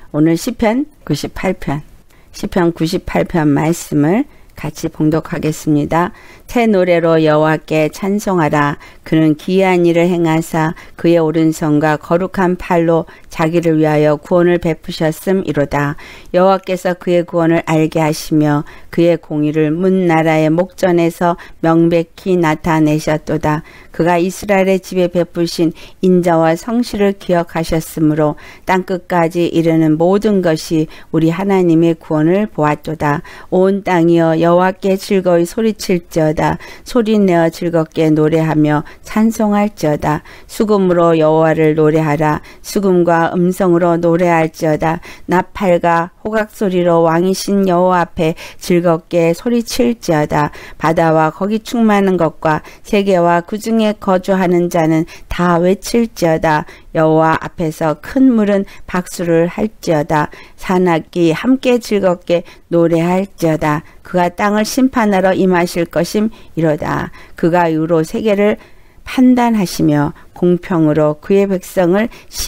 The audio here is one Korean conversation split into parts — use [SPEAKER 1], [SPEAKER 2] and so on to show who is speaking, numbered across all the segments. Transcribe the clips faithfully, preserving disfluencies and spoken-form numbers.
[SPEAKER 1] 오늘 시편 구십팔 편, 시편 구십팔 편 말씀을 같이 봉독하겠습니다. 새 노래로 여호와께 찬송하라. 그는 기이한 일을 행하사 그의 오른손과 거룩한 팔로 자기를 위하여 구원을 베푸셨음이로다. 여호와께서 그의 구원을 알게 하시며 그의 공의를 문 나라의 목전에서 명백히 나타내셨도다. 그가 이스라엘의 집에 베푸신 인자와 성실을 기억하셨으므로 땅끝까지 이르는 모든 것이 우리 하나님의 구원을 보았도다. 온 땅이여 여호와께 즐거이 소리칠지어다. 소리내어 즐겁게 노래하며 찬송할지어다. 수금으로 여호와를 노래하라. 수금과 음성으로 노래할지어다. 나팔과 호각소리로 왕이신 여호와 앞에 즐겁게 소리칠지어다. 바다와 거기 충만한 것과 세계와 그 중에 거주하는 자는 다 외칠지어다. 여호와 앞에서 큰 물은 박수를 할지어다. 산악기 함께 즐겁게 노래할지어다. 그가 땅을 심판하러 임하실 것임 이로다. 그가 이후로 세계를 판단하시며 공평으로 그의 백성을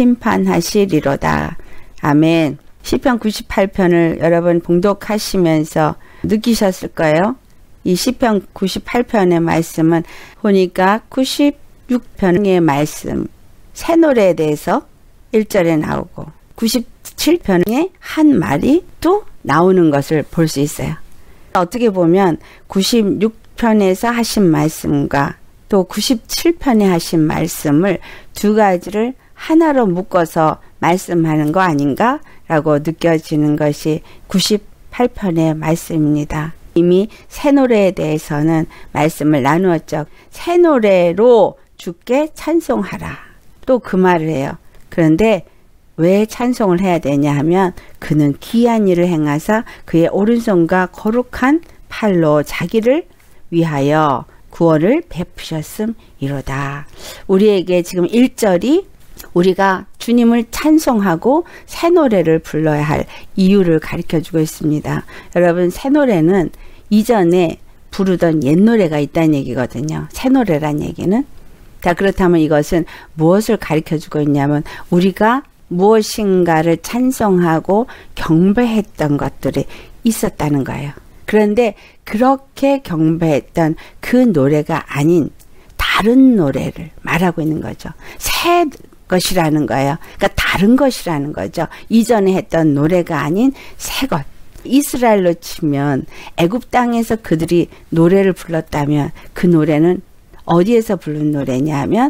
[SPEAKER 1] 심판하시리로다. 아멘. 시편 구십팔 편을 여러분 봉독하시면서 느끼셨을 거예요. 이 시편 구십팔 편의 말씀은 보니까 구십육 편의 말씀, 새 노래에 대해서 일 절에 나오고 구십칠 편에 한 말이 또 나오는 것을 볼 수 있어요. 어떻게 보면 구십육 편에서 하신 말씀과 또 구십칠 편에 하신 말씀을 두 가지를 하나로 묶어서 말씀하는 거 아닌가? 라고 느껴지는 것이 구십팔 편의 말씀입니다. 이미 새 노래에 대해서는 말씀을 나누었죠. 새 노래로 주께 찬송하라. 또 그 말을 해요. 그런데 왜 찬송을 해야 되냐 하면 그는 기이한 일을 행하사 그의 오른손과 거룩한 팔로 자기를 위하여 구원을 베푸셨음이로다. 우리에게 지금 일 절이 우리가 주님을 찬송하고 새 노래를 불러야 할 이유를 가르쳐주고 있습니다. 여러분, 새 노래는 이전에 부르던 옛 노래가 있다는 얘기거든요. 새 노래란 얘기는. 자, 그렇다면 이것은 무엇을 가르쳐주고 있냐면 우리가 무엇인가를 찬송하고 경배했던 것들이 있었다는 거예요. 그런데 그렇게 경배했던 그 노래가 아닌 다른 노래를 말하고 있는 거죠. 새 것이라는 거예요. 그러니까 다른 것이라는 거죠. 이전에 했던 노래가 아닌 새 것. 이스라엘로 치면 애굽 땅에서 그들이 노래를 불렀다면 그 노래는 어디에서 부른 노래냐 하면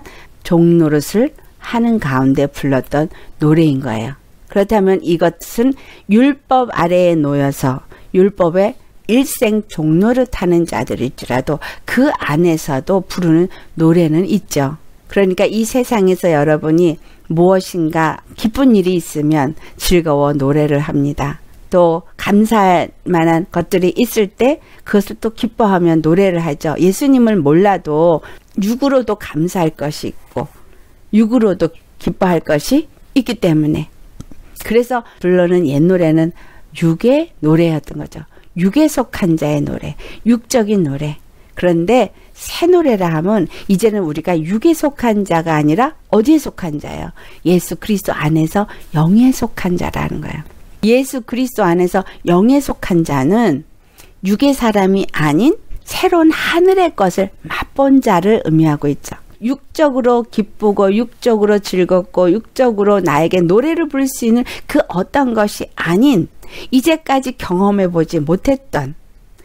[SPEAKER 1] 종노릇을 하는 가운데 불렀던 노래인 거예요. 그렇다면 이것은 율법 아래에 놓여서 율법의 일생 종노릇하는 자들일지라도 그 안에서도 부르는 노래는 있죠. 그러니까 이 세상에서 여러분이 무엇인가 기쁜 일이 있으면 즐거워 노래를 합니다. 또 감사할 만한 것들이 있을 때 그것을 또 기뻐하면 노래를 하죠. 예수님을 몰라도 육으로도 감사할 것이 있고 육으로도 기뻐할 것이 있기 때문에 그래서 불러는 옛 노래는 육의 노래였던 거죠. 육에 속한 자의 노래, 육적인 노래. 그런데 새 노래라 하면 이제는 우리가 육에 속한 자가 아니라 어디에 속한 자예요? 예수 그리스도 안에서 영에 속한 자라는 거예요. 예수 그리스도 안에서 영에 속한 자는 육의 사람이 아닌 새로운 하늘의 것을 맛본 자를 의미하고 있죠. 육적으로 기쁘고 육적으로 즐겁고 육적으로 나에게 노래를 부를 수 있는 그 어떤 것이 아닌 이제까지 경험해보지 못했던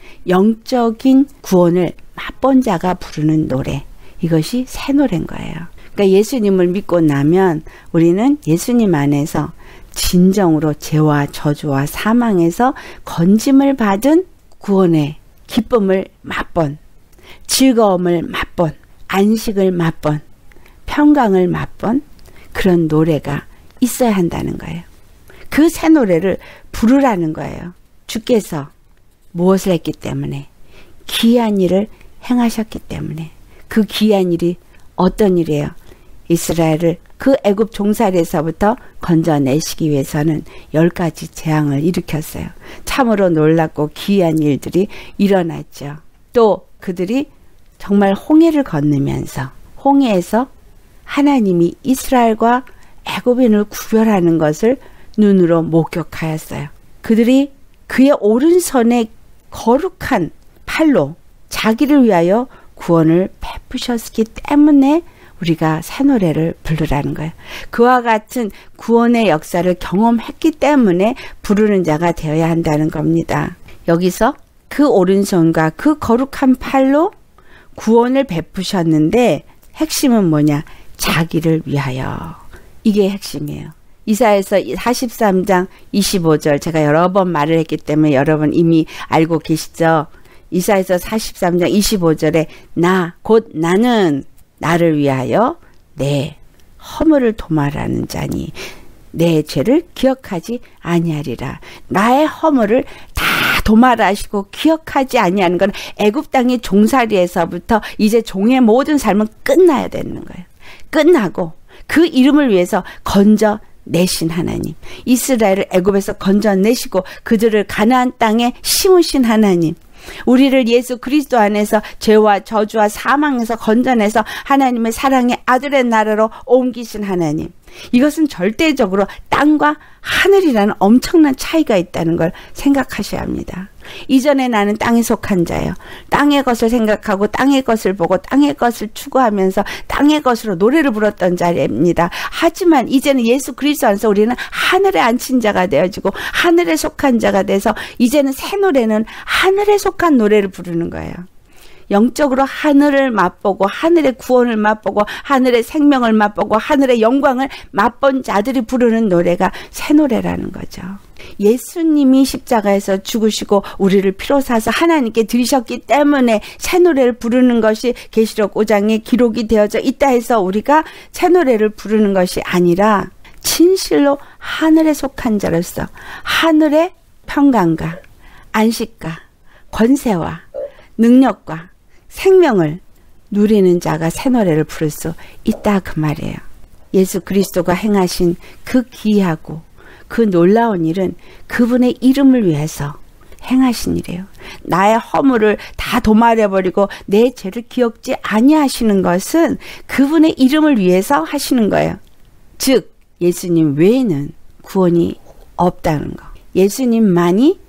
[SPEAKER 1] 영적인 구원을 맛본 자가 부르는 노래. 이것이 새 노래인 거예요. 그러니까 예수님을 믿고 나면 우리는 예수님 안에서 진정으로 죄와 저주와 사망에서 건짐을 받은 구원의 기쁨을 맛본, 즐거움을 맛본, 안식을 맛본, 평강을 맛본 그런 노래가 있어야 한다는 거예요. 그 새 노래를 부르라는 거예요. 주께서 무엇을 했기 때문에 기이한 일을 행하셨기 때문에 그 기이한 일이 어떤 일이에요? 이스라엘을 그 애굽 종살이에서부터 건져내시기 위해서는 열 가지 재앙을 일으켰어요. 참으로 놀랍고 기이한 일들이 일어났죠. 또 그들이 정말 홍해를 건너면서 홍해에서 하나님이 이스라엘과 애굽인을 구별하는 것을 눈으로 목격하였어요. 그들이 그의 오른손에 거룩한 팔로 자기를 위하여 구원을 베푸셨기 때문에 우리가 새 노래를 부르라는 거예요. 그와 같은 구원의 역사를 경험했기 때문에 부르는 자가 되어야 한다는 겁니다. 여기서 그 오른손과 그 거룩한 팔로 구원을 베푸셨는데 핵심은 뭐냐? 자기를 위하여. 이게 핵심이에요. 이사야서 사십삼 장 이십오 절, 제가 여러 번 말을 했기 때문에 여러분 이미 알고 계시죠? 이사야서 사십삼 장 이십오 절에 나, 곧 나는 나를 위하여 내 허물을 도말하는 자니 내 죄를 기억하지 아니하리라. 나의 허물을 다 도말하시고 기억하지 아니하는 건 애굽 땅의 종살이에서부터 이제 종의 모든 삶은 끝나야 되는 거예요. 끝나고 그 이름을 위해서 건져 내신 하나님, 이스라엘을 애굽에서 건져내시고 그들을 가나안 땅에 심으신 하나님, 우리를 예수 그리스도 안에서 죄와 저주와 사망에서 건져내서 하나님의 사랑의 아들의 나라로 옮기신 하나님, 이것은 절대적으로 땅과 하늘이라는 엄청난 차이가 있다는 걸 생각하셔야 합니다. 이전에 나는 땅에 속한 자예요. 땅의 것을 생각하고 땅의 것을 보고 땅의 것을 추구하면서 땅의 것으로 노래를 불렀던 자입니다. 하지만 이제는 예수 그리스도 안에서 우리는 하늘에 앉힌 자가 되어지고 하늘에 속한 자가 돼서 이제는 새 노래는 하늘에 속한 노래를 부르는 거예요. 영적으로 하늘을 맛보고 하늘의 구원을 맛보고 하늘의 생명을 맛보고 하늘의 영광을 맛본 자들이 부르는 노래가 새 노래라는 거죠. 예수님이 십자가에서 죽으시고 우리를 피로 사서 하나님께 드리셨기 때문에 새 노래를 부르는 것이 계시록 오 장에 기록이 되어져 있다 해서 우리가 새 노래를 부르는 것이 아니라 진실로 하늘에 속한 자로서 하늘의 평강과 안식과 권세와 능력과 생명을 누리는 자가 새 노래를 부를 수 있다 그 말이에요. 예수 그리스도가 행하신 그 기이하고 그 놀라운 일은 그분의 이름을 위해서 행하신 일이에요. 나의 허물을 다 도말해버리고 내 죄를 기억지 아니하시는 것은 그분의 이름을 위해서 하시는 거예요. 즉 예수님 외에는 구원이 없다는 거. 예수님만이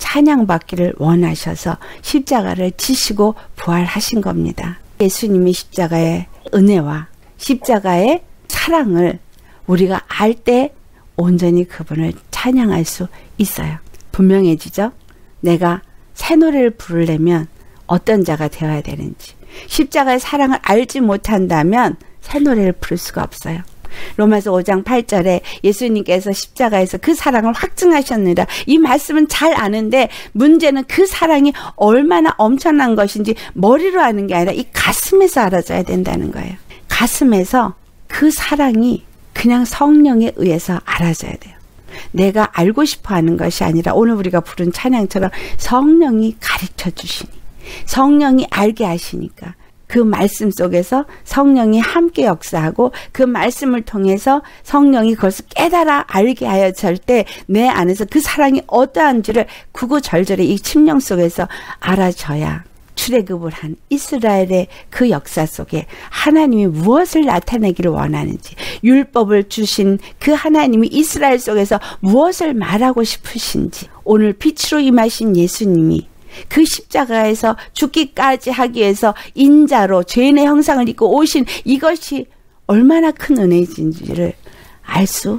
[SPEAKER 1] 찬양받기를 원하셔서 십자가를 지시고 부활하신 겁니다. 예수님이 십자가의 은혜와 십자가의 사랑을 우리가 알 때 온전히 그분을 찬양할 수 있어요. 분명해지죠? 내가 새 노래를 부르려면 어떤 자가 되어야 되는지. 십자가의 사랑을 알지 못한다면 새 노래를 부를 수가 없어요. 로마서 오 장 팔 절에 예수님께서 십자가에서 그 사랑을 확증하셨느라, 이 말씀은 잘 아는데 문제는 그 사랑이 얼마나 엄청난 것인지 머리로 아는 게 아니라 이 가슴에서 알아져야 된다는 거예요. 가슴에서 그 사랑이 그냥 성령에 의해서 알아져야 돼요. 내가 알고 싶어 하는 것이 아니라 오늘 우리가 부른 찬양처럼 성령이 가르쳐 주시니, 성령이 알게 하시니까 그 말씀 속에서 성령이 함께 역사하고 그 말씀을 통해서 성령이 그것을 깨달아 알게 하여질 때 내 안에서 그 사랑이 어떠한지를 구구절절히 이 침령 속에서 알아져야 출애굽을 한 이스라엘의 그 역사 속에 하나님이 무엇을 나타내기를 원하는지, 율법을 주신 그 하나님이 이스라엘 속에서 무엇을 말하고 싶으신지, 오늘 빛으로 임하신 예수님이 그 십자가에서 죽기까지 하기 위해서 인자로 죄인의 형상을 입고 오신 이것이 얼마나 큰 은혜인지를 알 수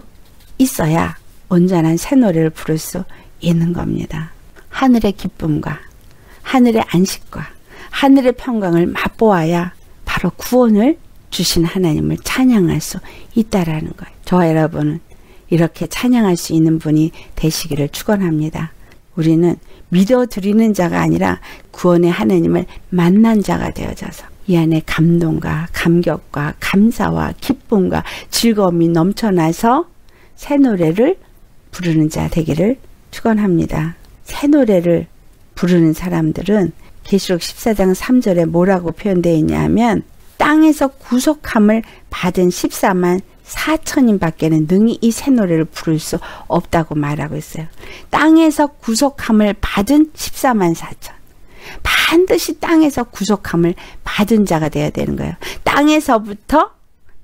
[SPEAKER 1] 있어야 온전한 새 노래를 부를 수 있는 겁니다. 하늘의 기쁨과 하늘의 안식과 하늘의 평강을 맛보아야 바로 구원을 주신 하나님을 찬양할 수 있다라는 거예요. 저와 여러분은 이렇게 찬양할 수 있는 분이 되시기를 축원합니다. 우리는 믿어드리는 자가 아니라 구원의 하나님을 만난 자가 되어져서 이 안에 감동과 감격과 감사와 기쁨과 즐거움이 넘쳐나서 새 노래를 부르는 자 되기를 축원합니다. 새 노래를 부르는 사람들은 계시록 십사 장 삼 절에 뭐라고 표현되어 있냐면 땅에서 구속함을 받은 십사만 사천인 밖에는 능히 이 새 노래를 부를 수 없다고 말하고 있어요. 땅에서 구속함을 받은 십사만 사천. 반드시 땅에서 구속함을 받은 자가 되어야 되는 거예요. 땅에서부터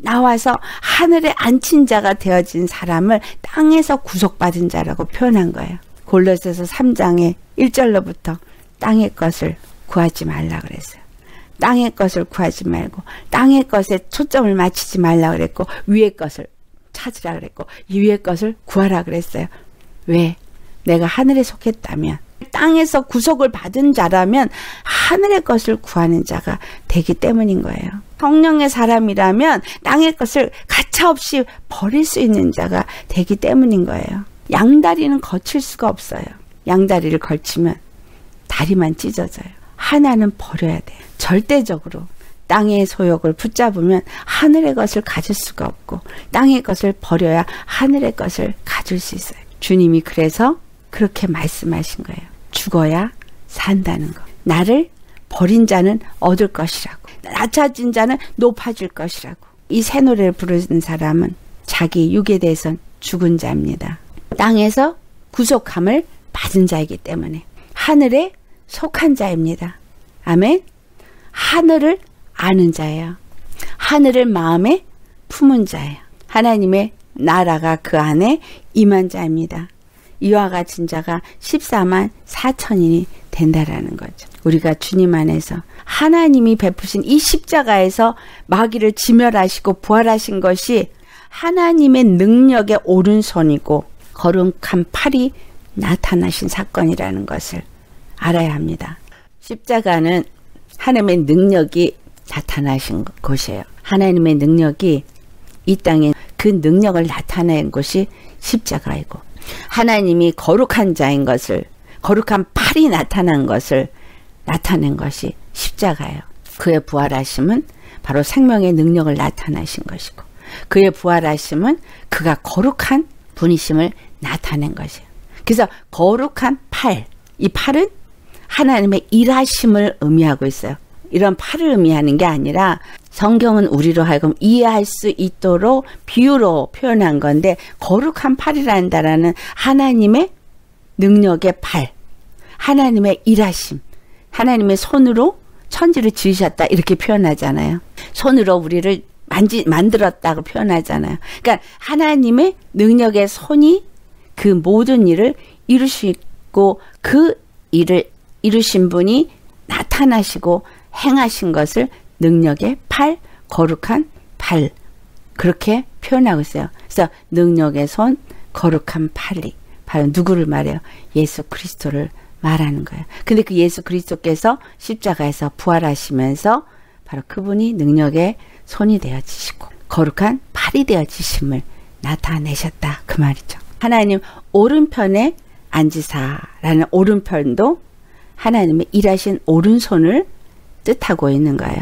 [SPEAKER 1] 나와서 하늘에 앉힌 자가 되어진 사람을 땅에서 구속받은 자라고 표현한 거예요. 골로새서 삼 장의 일 절로부터 땅의 것을 구하지 말라 그랬어요. 땅의 것을 구하지 말고 땅의 것에 초점을 맞추지 말라 그랬고 위의 것을 찾으라 그랬고 이 위의 것을 구하라 그랬어요. 왜? 내가 하늘에 속했다면, 땅에서 구속을 받은 자라면 하늘의 것을 구하는 자가 되기 때문인 거예요. 성령의 사람이라면 땅의 것을 가차없이 버릴 수 있는 자가 되기 때문인 거예요. 양다리는 거칠 수가 없어요. 양다리를 걸치면 다리만 찢어져요. 하나는 버려야 돼요. 절대적으로 땅의 소욕을 붙잡으면 하늘의 것을 가질 수가 없고 땅의 것을 버려야 하늘의 것을 가질 수 있어요. 주님이 그래서 그렇게 말씀하신 거예요. 죽어야 산다는 거. 나를 버린 자는 얻을 것이라고. 낮아진 자는 높아질 것이라고. 이 새 노래를 부르는 사람은 자기 육에 대해서는 죽은 자입니다. 땅에서 구속함을 받은 자이기 때문에 하늘에 속한 자입니다. 아멘. 하늘을 아는 자예요. 하늘을 마음에 품은 자예요. 하나님의 나라가 그 안에 임한 자입니다. 이와 같은 자가 십사만 사천인이 된다라는 거죠. 우리가 주님 안에서 하나님이 베푸신 이 십자가에서 마귀를 지멸하시고 부활하신 것이 하나님의 능력의 오른손이고 거룩한 팔이 나타나신 사건이라는 것을 알아야 합니다. 십자가는 하나님의 능력이 나타나신 곳이에요. 하나님의 능력이 이 땅에 그 능력을 나타낸 곳이 십자가이고 하나님이 거룩한 자인 것을, 거룩한 팔이 나타난 것을 나타낸 것이 십자가예요. 그의 부활하심은 바로 생명의 능력을 나타나신 것이고 그의 부활하심은 그가 거룩한 분이심을 나타낸 것이에요. 그래서 거룩한 팔, 이 팔은 하나님의 일하심을 의미하고 있어요. 이런 팔을 의미하는 게 아니라 성경은 우리로 하여금 이해할 수 있도록 비유로 표현한 건데 거룩한 팔이라는 단어는 하나님의 능력의 팔, 하나님의 일하심, 하나님의 손으로 천지를 지으셨다 이렇게 표현하잖아요. 손으로 우리를 만지, 만들었다고 표현하잖아요. 그러니까 하나님의 능력의 손이 그 모든 일을 이루시고 그 일을 이루신 분이 나타나시고 행하신 것을 능력의 팔, 거룩한 팔 그렇게 표현하고 있어요. 그래서 능력의 손, 거룩한 팔이 바로 누구를 말해요? 예수 그리스도를 말하는 거예요. 근데 그 예수 그리스도께서 십자가에서 부활하시면서 바로 그분이 능력의 손이 되어지시고 거룩한 팔이 되어지심을 나타내셨다 그 말이죠. 하나님 오른편에 앉으사라는 오른편도 하나님의 일하신 오른손을 뜻하고 있는 거예요.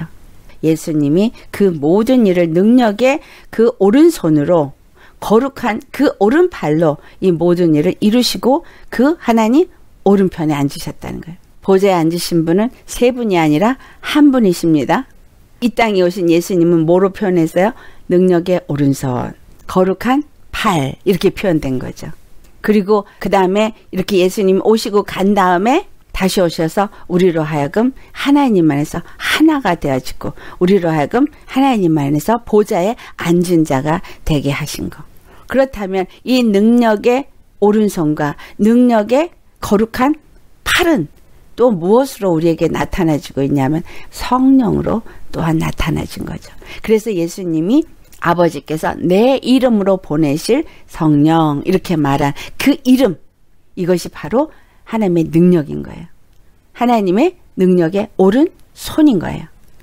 [SPEAKER 1] 예수님이 그 모든 일을 능력의 그 오른손으로 거룩한 그 오른팔로 이 모든 일을 이루시고 그 하나님 오른편에 앉으셨다는 거예요. 보좌에 앉으신 분은 세 분이 아니라 한 분이십니다. 이 땅에 오신 예수님은 뭐로 표현했어요? 능력의 오른손, 거룩한 팔 이렇게 표현된 거죠. 그리고 그 다음에 이렇게 예수님 오시고 간 다음에 다시 오셔서 우리로 하여금 하나님 안에서 하나가 되어지고 우리로 하여금 하나님 안에서 보좌에 앉은 자가 되게 하신 거. 그렇다면 이 능력의 오른손과 능력의 거룩한 팔은 또 무엇으로 우리에게 나타나지고 있냐면 성령으로 또한 나타나진 거죠. 그래서 예수님이 아버지께서 내 이름으로 보내실 성령 이렇게 말한 그 이름, 이것이 바로 하나님의 능력인 거예요. 하나님의 능력의 오른손인 거예요.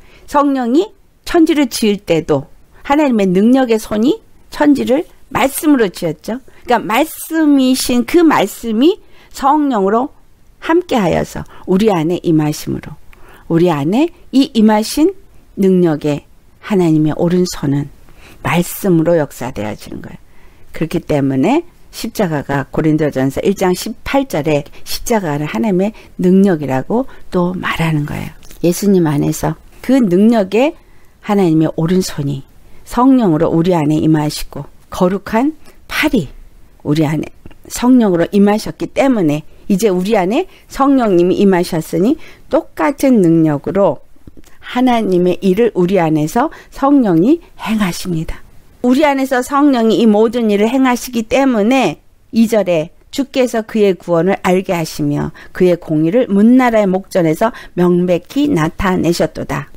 [SPEAKER 1] 성령이 천지를 지을 때도 하나님의 능력의 손이 천지를 말씀으로 지었죠. 그러니까 말씀이신 그 말씀이 성령으로 함께하여서 우리 안에 임하심으로 우리 안에 이 임하신 능력의 하나님의 오른손은 말씀으로 역사되어지는 거예요. 그렇기 때문에 십자가가 고린도전서 일 장 십팔 절에 십자가를 하나님의 능력이라고 또 말하는 거예요. 예수님 안에서 그 능력의 하나님의 오른손이 성령으로 우리 안에 임하시고 거룩한 팔이 우리 안에 성령으로 임하셨기 때문에 이제 우리 안에 성령님이 임하셨으니 똑같은 능력으로 하나님의 일을 우리 안에서 성령이 행하십니다. 우리 안에서 성령이 이 모든 일을 행하시기 때문에 이 절에 주께서 그의 구원을 알게 하시며 그의 공의를 문나라의 목전에서 명백히 나타내셨도다.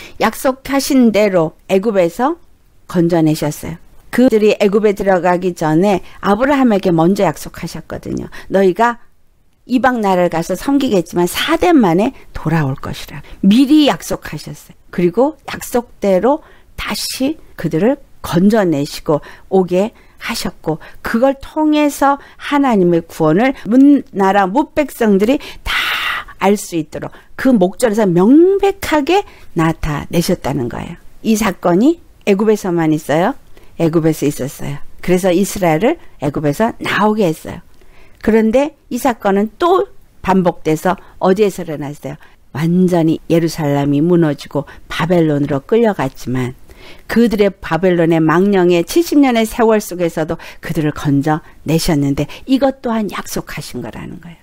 [SPEAKER 1] 약속하신 대로 애굽에서 건져내셨어요. 그들이 애굽에 들어가기 전에 아브라함에게 먼저 약속하셨거든요. 너희가 이방 나라를 가서 섬기겠지만 사 대 만에 돌아올 것이라. 미리 약속하셨어요. 그리고 약속대로 다시 그들을 건져내시고 오게 하셨고 그걸 통해서 하나님의 구원을 문나라 뭇백성들이 다 알 수 있도록 그 목전에서 명백하게 나타내셨다는 거예요. 이 사건이 애굽에서만 있어요? 애굽에서 있었어요. 그래서 이스라엘을 애굽에서 나오게 했어요. 그런데 이 사건은 또 반복돼서 어디에서 일어났어요? 완전히 예루살렘이 무너지고 바벨론으로 끌려갔지만 그들의 바벨론의 망령의 칠십 년의 세월 속에서도 그들을 건져내셨는데 이것 또한 약속하신 거라는 거예요.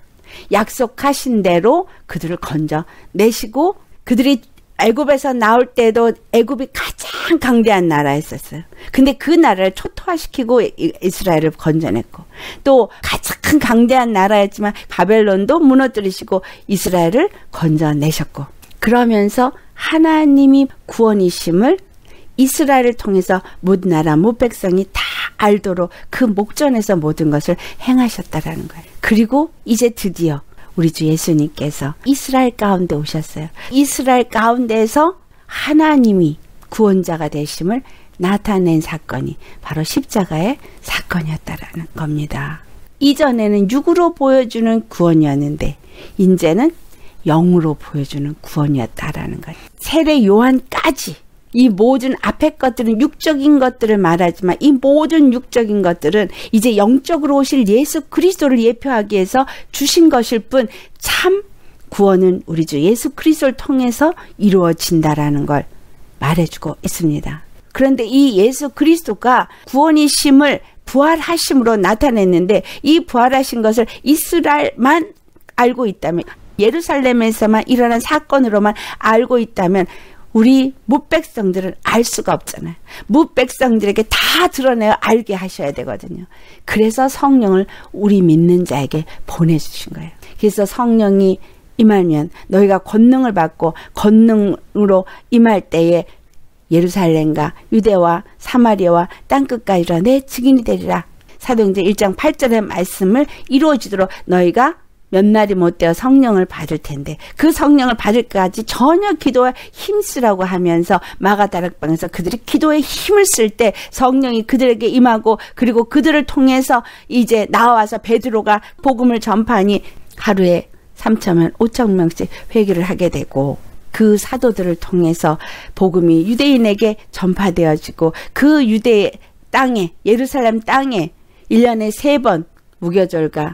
[SPEAKER 1] 약속하신 대로 그들을 건져내시고 그들이 애굽에서 나올 때도 애굽이 가장 강대한 나라였었어요. 근데 그 나라를 초토화시키고 이스라엘을 건져냈고 또 가장 강대한 나라였지만 바벨론도 무너뜨리시고 이스라엘을 건져내셨고 그러면서 하나님이 구원이심을 이스라엘을 통해서 뭇나라 뭇백성이 다 알도록 그 목전에서 모든 것을 행하셨다라는 거예요. 그리고 이제 드디어 우리 주 예수님께서 이스라엘 가운데 오셨어요. 이스라엘 가운데에서 하나님이 구원자가 되심을 나타낸 사건이 바로 십자가의 사건이었다라는 겁니다. 이전에는 육으로 보여주는 구원이었는데 이제는 영으로 보여주는 구원이었다라는 거예요. 세례 요한까지 이 모든 앞의 것들은 육적인 것들을 말하지만 이 모든 육적인 것들은 이제 영적으로 오실 예수 그리스도를 예표하기 위해서 주신 것일 뿐 참 구원은 우리 주 예수 그리스도를 통해서 이루어진다라는 걸 말해주고 있습니다. 그런데 이 예수 그리스도가 구원이심을 부활하심으로 나타냈는데 이 부활하신 것을 이스라엘만 알고 있다면 예루살렘에서만 일어난 사건으로만 알고 있다면 우리 뭇백성들은 알 수가 없잖아요. 뭇백성들에게 다 드러내어 알게 하셔야 되거든요. 그래서 성령을 우리 믿는 자에게 보내주신 거예요. 그래서 성령이 임하면 너희가 권능을 받고 권능으로 임할 때에 예루살렘과 유대와 사마리아와 땅끝까지 이르러 내 증인이 되리라. 사도행전 일 장 팔 절의 말씀을 이루어지도록 너희가 몇 날이 못 되어 성령을 받을 텐데 그 성령을 받을까지 전혀 기도에 힘쓰라고 하면서 마가다락방에서 그들이 기도에 힘을 쓸 때 성령이 그들에게 임하고 그리고 그들을 통해서 이제 나와서 베드로가 복음을 전파하니 하루에 삼천명 오천 명씩 회개를 하게 되고 그 사도들을 통해서 복음이 유대인에게 전파되어지고 그 유대 땅에 예루살렘 땅에 일 년에 세 번 무교절과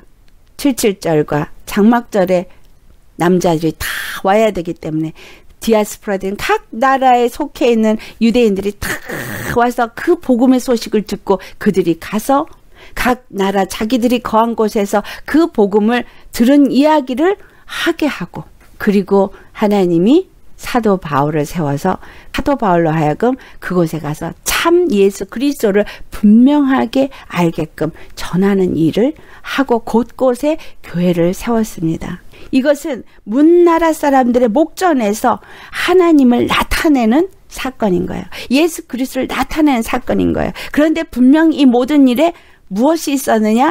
[SPEAKER 1] 칠칠절과 장막절에 남자들이 다 와야 되기 때문에 디아스포라들은 각 나라에 속해 있는 유대인들이 다 와서 그 복음의 소식을 듣고 그들이 가서 각 나라 자기들이 거한 곳에서 그 복음을 들은 이야기를 하게 하고 그리고 하나님이 사도 바울을 세워서 사도 바울로 하여금 그곳에 가서 참 예수 그리스도를 분명하게 알게끔 전하는 일을 하고 곳곳에 교회를 세웠습니다. 이것은 문나라 사람들의 목전에서 하나님을 나타내는 사건인 거예요. 예수 그리스도를 나타내는 사건인 거예요. 그런데 분명히 이 모든 일에 무엇이 있었느냐?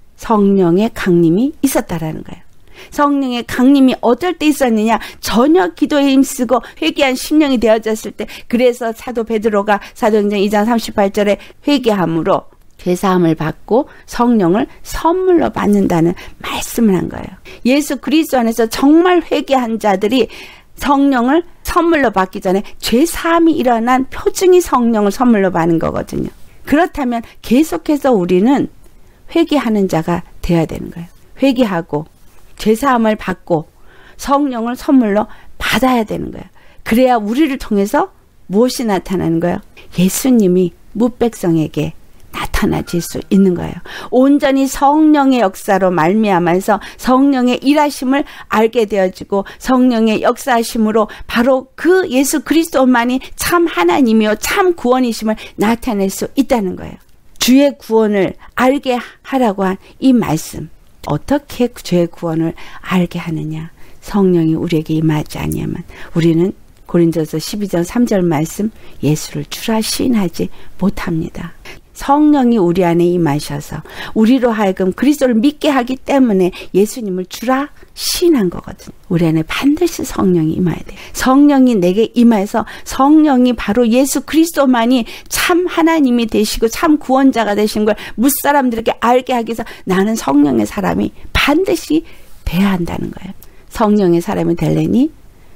[SPEAKER 1] 성령의 강림이 있었다라는 거예요. 성령의 강림이 어떨 때 있었느냐? 전혀 기도에 힘쓰고 회개한 심령이 되어졌을 때 그래서 사도 베드로가 사도행전 이 장 삼십팔 절에 회개함으로 죄사함을 받고 성령을 선물로 받는다는 말씀을 한 거예요. 예수 그리스도 안에서 정말 회개한 자들이 성령을 선물로 받기 전에 죄사함이 일어난 표징이 성령을 선물로 받는 거거든요. 그렇다면 계속해서 우리는 회개하는 자가 되어야 되는 거예요. 회개하고 죄사함을 받고 성령을 선물로 받아야 되는 거예요. 그래야 우리를 통해서 무엇이 나타나는 거예요? 예수님이 뭇백성에게 나타나는 나타나질 수 있는 거예요. 온전히 성령의 역사로 말미암아서 성령의 일하심을 알게 되어지고 성령의 역사하심으로 바로 그 예수 그리스도만이 참 하나님이요 참 구원이심을 나타낼 수 있다는 거예요. 주의 구원을 알게 하라고 한 이 말씀. 어떻게 주의 구원을 알게 하느냐? 성령이 우리에게 임하지 아니하면 우리는 고린도서 십이 장 삼 절 말씀 예수를 주라 시인하지 못합니다. 성령이 우리 안에 임하셔서 우리로 하여금 그리스도를 믿게 하기 때문에 예수님을 주라 시인한 거거든요. 우리 안에 반드시 성령이 임해야 돼요. 성령이 내게 임해서 성령이 바로 예수 그리스도만이 참 하나님이 되시고 참 구원자가 되신 걸 무사람들에게 알게 하기 위해서 나는 성령의 사람이 반드시 돼야 한다는 거예요. 성령의 사람이 되려니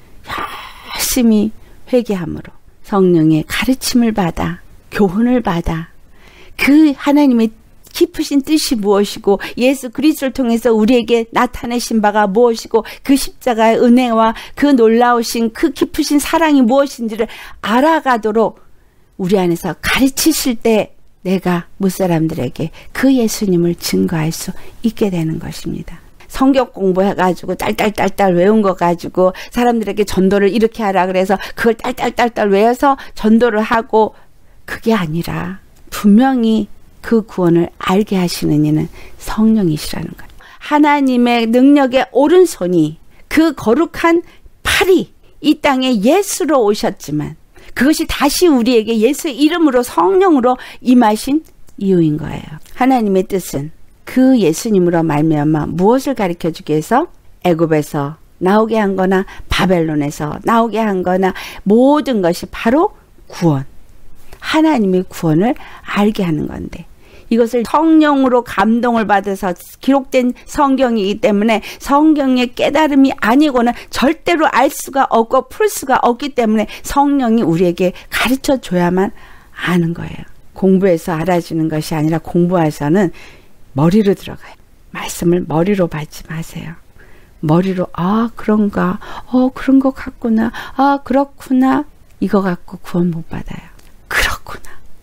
[SPEAKER 1] 열심히 회개함으로 성령의 가르침을 받아 교훈을 받아 그 하나님의 깊으신 뜻이 무엇이고 예수 그리스도를 통해서 우리에게 나타내신 바가 무엇이고 그 십자가의 은혜와 그 놀라우신 그 깊으신 사랑이 무엇인지를 알아가도록 우리 안에서 가르치실 때 내가 무사람들에게 그 예수님을 증거할 수 있게 되는 것입니다. 성경 공부해가지고 딸딸딸딸 외운 거 가지고 사람들에게 전도를 이렇게 하라 그래서 그걸 딸딸딸딸 외워서 전도를 하고 그게 아니라 분명히 그 구원을 알게 하시는 이는 성령이시라는 거예요. 하나님의 능력의 오른손이 그 거룩한 팔이 이 땅에 예수로 오셨지만 그것이 다시 우리에게 예수의 이름으로 성령으로 임하신 이유인 거예요. 하나님의 뜻은 그 예수님으로 말미암아 무엇을 가르쳐주기 위해서 애굽에서 나오게 한 거나 바벨론에서 나오게 한 거나 모든 것이 바로 구원. 하나님의 구원을 알게 하는 건데 이것을 성령으로 감동을 받아서 기록된 성경이기 때문에 성경의 깨달음이 아니고는 절대로 알 수가 없고 풀 수가 없기 때문에 성령이 우리에게 가르쳐 줘야만 아는 거예요. 공부해서 알아주는 것이 아니라 공부해서는 머리로 들어가요. 말씀을 머리로 받지 마세요. 머리로 아 그런가 어 그런 것 같구나 아 그렇구나 이거 갖고 구원 못 받아요. 그렇구나.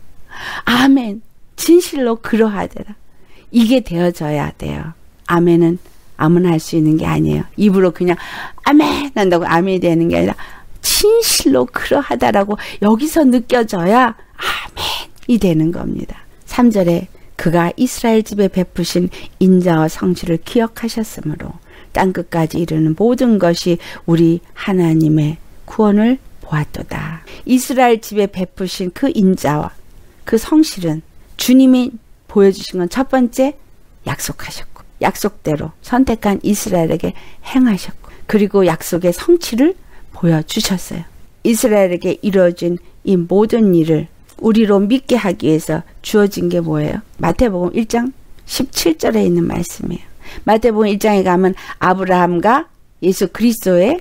[SPEAKER 1] 아멘. 진실로 그러하더라. 이게 되어져야 돼요. 아멘은 아무나 할 수 있는 게 아니에요. 입으로 그냥 아멘 한다고 아멘이 되는 게 아니라 진실로 그러하다라고 여기서 느껴져야 아멘이 되는 겁니다. 삼 절에 그가 이스라엘 집에 베푸신 인자와 성실을 기억하셨으므로 땅끝까지 이르는 모든 것이 우리 하나님의 구원을 보았도다. 이스라엘 집에 베푸신 그 인자와 그 성실은 주님이 보여주신 건 첫 번째 약속하셨고 약속대로 선택한 이스라엘에게 행하셨고 그리고 약속의 성취를 보여주셨어요. 이스라엘에게 이루어진 이 모든 일을 우리로 믿게 하기 위해서 주어진 게 뭐예요? 마태복음 일 장 십칠 절에 있는 말씀이에요. 마태복음 일 장에 가면 아브라함과 예수 그리스도의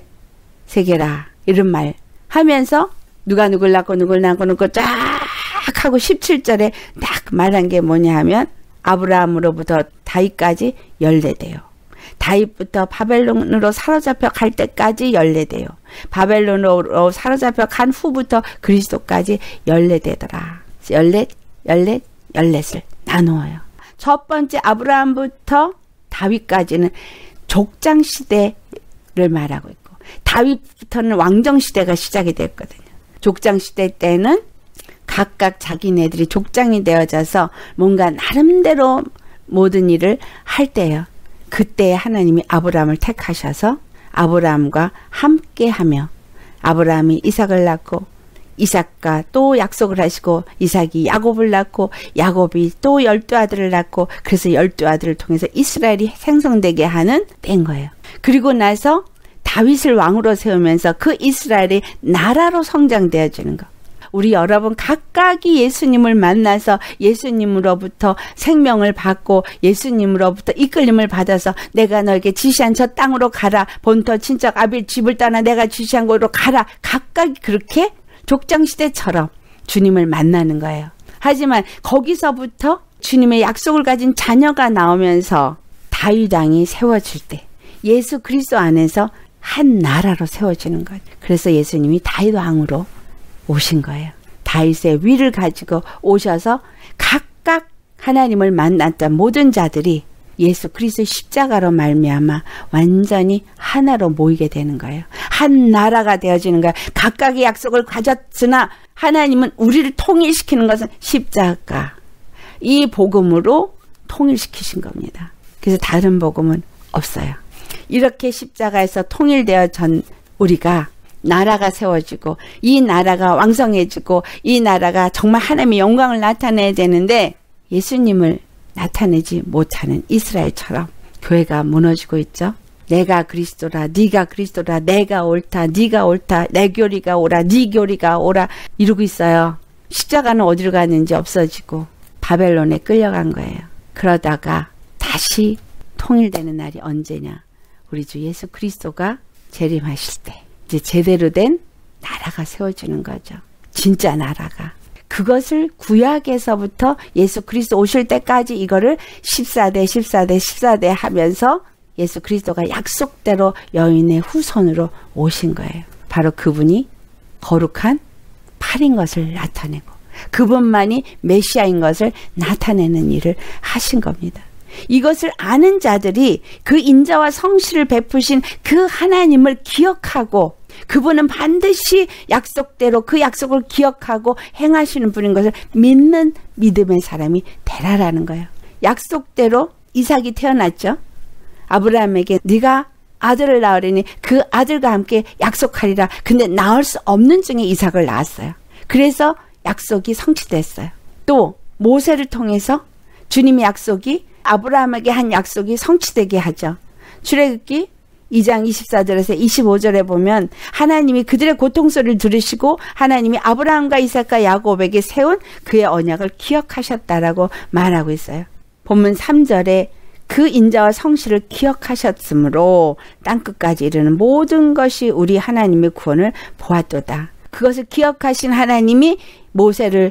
[SPEAKER 1] 세계라 이런 말 하면서 누가 누굴 낳고 누굴 낳고 누굴 쫙 하고 십칠 절에 딱 말한 게 뭐냐 하면 아브라함으로부터 다윗까지 열네 대요. 다윗부터 바벨론으로 사로잡혀 갈 때까지 열네 대요. 바벨론으로 사로잡혀 간 후부터 그리스도까지 열네 대더라. 열넷, 열넷, 열넷을 나누어요. 첫 번째 아브라함부터 다윗까지는 족장 시대를 말하고 있고 다윗부터는 왕정 시대가 시작이 됐거든요. 족장 시대 때는 각각 자기네들이 족장이 되어져서 뭔가 나름대로 모든 일을 할 때예요. 그때 하나님이 아브라함을 택하셔서 아브라함과 함께하며 아브라함이 이삭을 낳고 이삭과 또 약속을 하시고 이삭이 야곱을 낳고 야곱이 또 열두 아들을 낳고 그래서 열두 아들을 통해서 이스라엘이 생성되게 하는 때인 거예요. 그리고 나서 다윗을 왕으로 세우면서 그 이스라엘이 나라로 성장되어지는 거. 우리 여러분 각각이 예수님을 만나서 예수님으로부터 생명을 받고 예수님으로부터 이끌림을 받아서 내가 너에게 지시한 저 땅으로 가라. 본토 친척 아빌 집을 떠나 내가 지시한 곳으로 가라. 각각이 그렇게 족장시대처럼 주님을 만나는 거예요. 하지만 거기서부터 주님의 약속을 가진 자녀가 나오면서 다윗 왕이 세워질 때 예수 그리스도 안에서 한 나라로 세워지는 거예요. 그래서 예수님이 다윗 왕으로 오신 거예요. 다윗의 위를 가지고 오셔서 각각 하나님을 만났던 모든 자들이 예수 그리스도의 십자가로 말미암아 완전히 하나로 모이게 되는 거예요. 한 나라가 되어지는 거예요. 각각의 약속을 가졌으나 하나님은 우리를 통일시키는 것은 십자가, 이 복음으로 통일시키신 겁니다. 그래서 다른 복음은 없어요. 이렇게 십자가에서 통일되어 전 우리가 나라가 세워지고 이 나라가 왕성해지고 이 나라가 정말 하나님의 영광을 나타내야 되는데 예수님을 나타내지 못하는 이스라엘처럼 교회가 무너지고 있죠. 내가 그리스도라, 네가 그리스도라, 내가 옳다, 네가 옳다, 내 교리가 오라, 네 교리가 오라 이러고 있어요. 십자가는 어디로 갔는지 없어지고 바벨론에 끌려간 거예요. 그러다가 다시 통일되는 날이 언제냐? 우리 주 예수 그리스도가 재림하실 때 이제 제대로 된 나라가 세워지는 거죠. 진짜 나라가. 그것을 구약에서부터 예수 그리스도 오실 때까지 이거를 십사 대 십사 대 십사 대 하면서 예수 그리스도가 약속대로 여인의 후손으로 오신 거예요. 바로 그분이 거룩한 팔인 것을 나타내고 그분만이 메시아인 것을 나타내는 일을 하신 겁니다. 이것을 아는 자들이 그 인자와 성실을 베푸신 그 하나님을 기억하고 그분은 반드시 약속대로 그 약속을 기억하고 행하시는 분인 것을 믿는 믿음의 사람이 되라라는 거예요. 약속대로 이삭이 태어났죠. 아브라함에게 네가 아들을 낳으리니 그 아들과 함께 약속하리라. 근데 낳을 수 없는 중에 이삭을 낳았어요. 그래서 약속이 성취됐어요. 또 모세를 통해서 주님의 약속이 아브라함에게 한 약속이 성취되게 하죠. 출애굽기 이 장 이십사 절에서 이십오 절에 보면 하나님이 그들의 고통소리를 들으시고 하나님이 아브라함과 이삭과 야곱에게 세운 그의 언약을 기억하셨다라고 말하고 있어요. 본문 삼 절에 그 인자와 성실을 기억하셨으므로 땅끝까지 이르는 모든 것이 우리 하나님의 구원을 보았도다. 그것을 기억하신 하나님이 모세를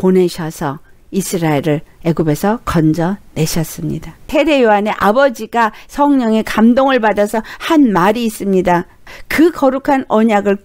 [SPEAKER 1] 보내셔서 이스라엘을 애굽에서 건져내셨습니다. 세례 요한의 아버지가 성령의 감동을 받아서 한 말이 있습니다. 그 거룩한 언약을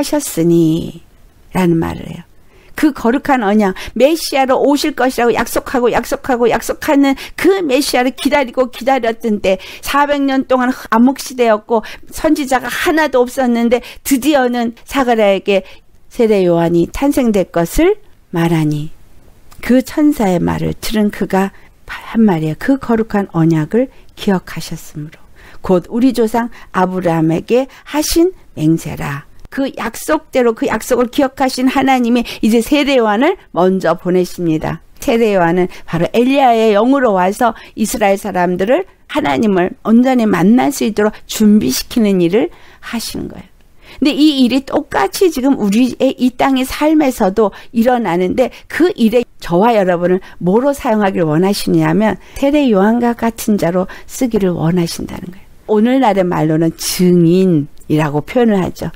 [SPEAKER 1] 기억하셨으니 라는 말을 해요. 그 거룩한 언약, 메시아로 오실 것이라고 약속하고 약속하고 약속하는 그 메시아를 기다리고 기다렸던 때 사백 년 동안 암흑시대였고 선지자가 하나도 없었는데 드디어는 사가랴에게 세례 요한이 탄생될 것을 말하니 그 천사의 말을 들은 그가 한 말이에요. 그 거룩한 언약을 기억하셨으므로 곧 우리 조상 아브라함에게 하신 맹세라. 그 약속대로 그 약속을 기억하신 하나님이 이제 세례 요한을 먼저 보내십니다. 세례 요한은 바로 엘리야의 영으로 와서 이스라엘 사람들을 하나님을 온전히 만날 수 있도록 준비시키는 일을 하신 거예요. 근데 이 일이 똑같이 지금 우리의 이 땅의 삶에서도 일어나는데 그 일에 저와 여러분을 뭐로 사용하기를 원하시냐면 세례 요한과 같은 자로 쓰기를 원하신다는 거예요. 오늘날의 말로는 증인이라고 표현을 하죠.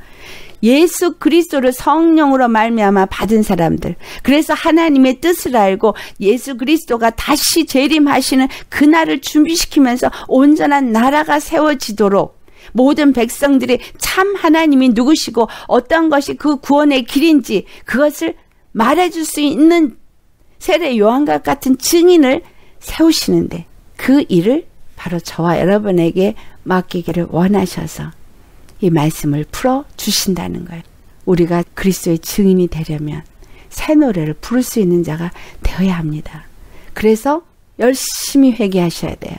[SPEAKER 1] 예수 그리스도를 성령으로 말미암아 받은 사람들. 그래서 하나님의 뜻을 알고 예수 그리스도가 다시 재림하시는 그날을 준비시키면서 온전한 나라가 세워지도록 모든 백성들이 참 하나님이 누구시고 어떤 것이 그 구원의 길인지 그것을 말해줄 수 있는 세례 요한과 같은 증인을 세우시는데 그 일을 바로 저와 여러분에게 맡기기를 원하셔서 이 말씀을 풀어주신다는 거예요. 우리가 그리스도의 증인이 되려면 새 노래를 부를 수 있는 자가 되어야 합니다. 그래서 열심히 회개하셔야 돼요.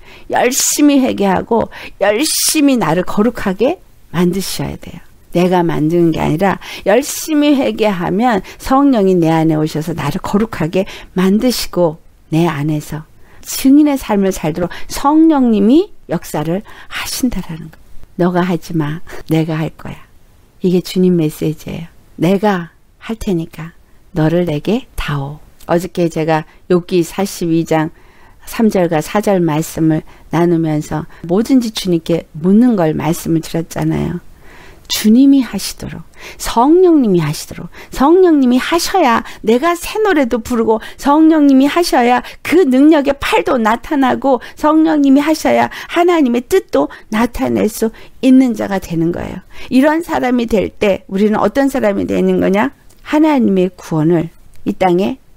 [SPEAKER 1] 열심히 회개하고 열심히 나를 거룩하게 만드셔야 돼요. 내가 만드는 게 아니라 열심히 회개하면 성령이 내 안에 오셔서 나를 거룩하게 만드시고 내 안에서 증인의 삶을 살도록 성령님이 역사를 하신다라는 거예요. 너가 하지 마. 내가 할 거야. 이게 주님 메시지예요. 내가 할 테니까 너를 내게 다오. 어저께 제가 욥기 사십이 장 삼 절과 사 절 말씀을 나누면서 뭐든지 주님께 묻는 걸 말씀을 드렸잖아요. 주님이 하시도록, 성령님이 하시도록, 성령님이 하셔야 내가 새 노래도 부르고 성령님이 하셔야 그 능력의 팔도 나타나고 성령님이 하셔야 하나님의 뜻도 나타낼 수 있는 자가 되는 거예요. 이런 사람이 될 때 우리는 어떤 사람이 되는 거냐? 하나님의 구원을 이 땅에